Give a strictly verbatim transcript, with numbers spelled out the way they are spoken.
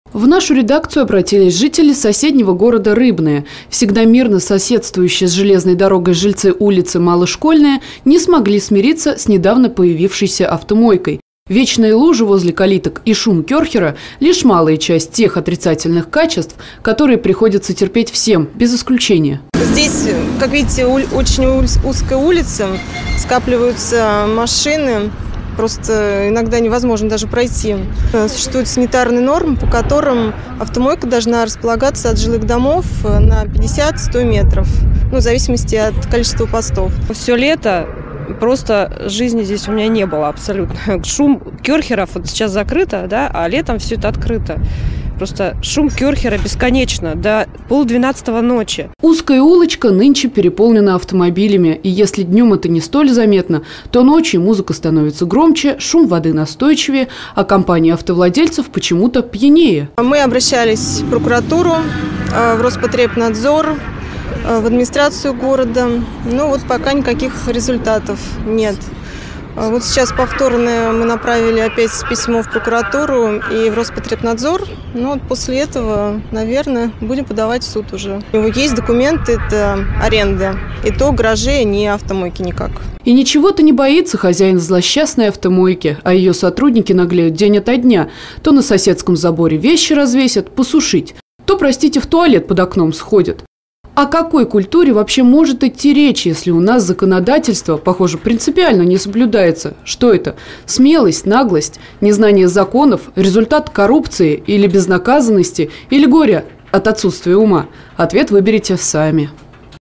В нашу редакцию обратились жители соседнего города Рыбное. Всегда мирно соседствующие с железной дорогой жильцы улицы Малошкольная не смогли смириться с недавно появившейся автомойкой. Вечные лужи возле калиток и шум керхера – лишь малая часть тех отрицательных качеств, которые приходится терпеть всем, без исключения. Здесь, как видите, очень узкая улица, скапливаются машины. Просто иногда невозможно даже пройти. Существуют санитарные нормы, по которым автомойка должна располагаться от жилых домов на пятьдесят-сто метров, ну, в зависимости от количества постов. Все лето просто жизни здесь у меня не было абсолютно. Шум керхеров вот сейчас закрыто, да, а летом все это открыто. Просто шум керхера бесконечно, до полдвенадцатого ночи. Узкая улочка нынче переполнена автомобилями. И если днем это не столь заметно, то ночью музыка становится громче, шум воды настойчивее, а компания автовладельцев почему-то пьянее. Мы обращались в прокуратуру, в Роспотребнадзор, в администрацию города. Но вот пока никаких результатов нет. Вот сейчас повторно мы направили опять письмо в прокуратуру и в Роспотребнадзор. Ну вот после этого, наверное, будем подавать в суд уже. У него есть документы, это аренда. И то гаражи, не автомойки никак. И ничего-то не боится хозяин злосчастной автомойки, а ее сотрудники наглеют день ото дня. То на соседском заборе вещи развесят, посушить, то, простите, в туалет под окном сходят. О какой культуре вообще может идти речь, если у нас законодательство, похоже, принципиально не соблюдается? Что это? Смелость, наглость, незнание законов, результат коррупции или безнаказанности, или горе от отсутствия ума? Ответ выберите сами.